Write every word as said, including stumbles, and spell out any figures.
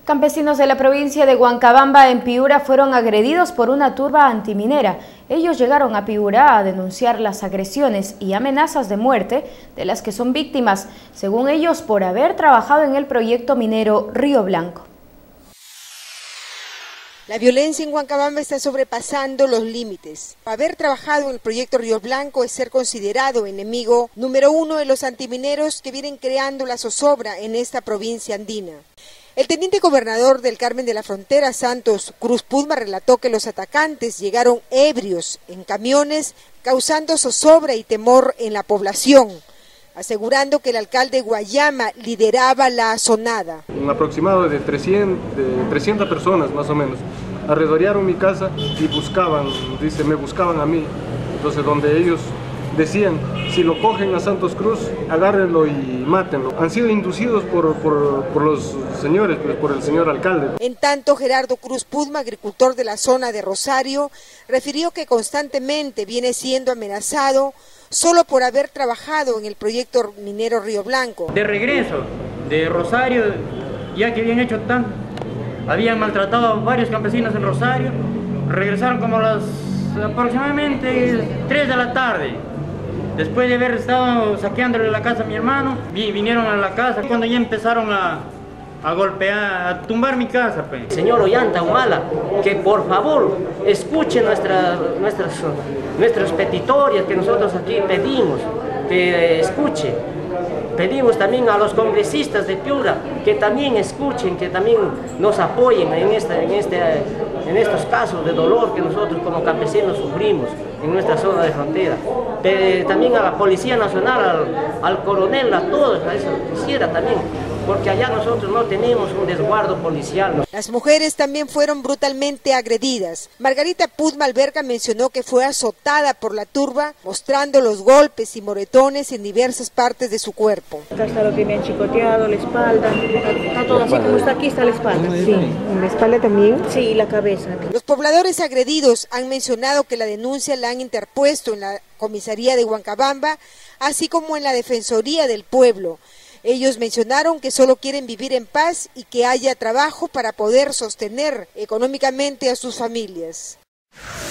Campesinos de la provincia de Huancabamba, en Piura, fueron agredidos por una turba antiminera. Ellos llegaron a Piura a denunciar las agresiones y amenazas de muerte de las que son víctimas, según ellos, por haber trabajado en el proyecto minero Río Blanco. La violencia en Huancabamba está sobrepasando los límites. Haber trabajado en el proyecto Río Blanco es ser considerado enemigo número uno de los antimineros que vienen creando la zozobra en esta provincia andina. El teniente gobernador del Carmen de la Frontera, Santos Cruz Puzma, relató que los atacantes llegaron ebrios en camiones, causando zozobra y temor en la población, asegurando que el alcalde Guayama lideraba la asonada. Un aproximado de trescientas, de trescientas personas más o menos alredorearon mi casa y buscaban, dice, me buscaban a mí. Entonces, donde ellos decían, si lo cogen a Santos Cruz, agárrenlo y mátenlo. Han sido inducidos por, por, por los señores, pues, por el señor alcalde. En tanto, Gerardo Cruz Puzma, agricultor de la zona de Rosario, refirió que constantemente viene siendo amenazado solo por haber trabajado en el proyecto minero Río Blanco. De regreso de Rosario, ya que habían hecho tan, habían maltratado a varios campesinos en Rosario, regresaron como a las aproximadamente tres de la tarde. Después de haber estado saqueándole la casa a mi hermano, vinieron a la casa cuando ya empezaron a, a golpear, a tumbar mi casa. Pues. Señor Ollanta Humala, que por favor escuche nuestra, nuestras, nuestras petitorias que nosotros aquí pedimos, que escuche. Pedimos también a los congresistas de Piura que también escuchen, que también nos apoyen en, esta, en, este, en estos casos de dolor que nosotros como campesinos sufrimos en nuestra zona de frontera. Pero también a la Policía Nacional, al, al coronel, a todos, a eso quisiera también, porque allá nosotros no tenemos un resguardo policial. Las mujeres también fueron brutalmente agredidas. Margarita Puzma Alberga mencionó que fue azotada por la turba, mostrando los golpes y moretones en diversas partes de su cuerpo. Acá está lo que me han chicoteado, la espalda, está, está todo así como está aquí, está la espalda. Sí. ¿En la espalda también? Sí, y la cabeza. Los pobladores agredidos han mencionado que la denuncia la han interpuesto en la comisaría de Huancabamba, así como en la Defensoría del Pueblo. Ellos mencionaron que solo quieren vivir en paz y que haya trabajo para poder sostener económicamente a sus familias.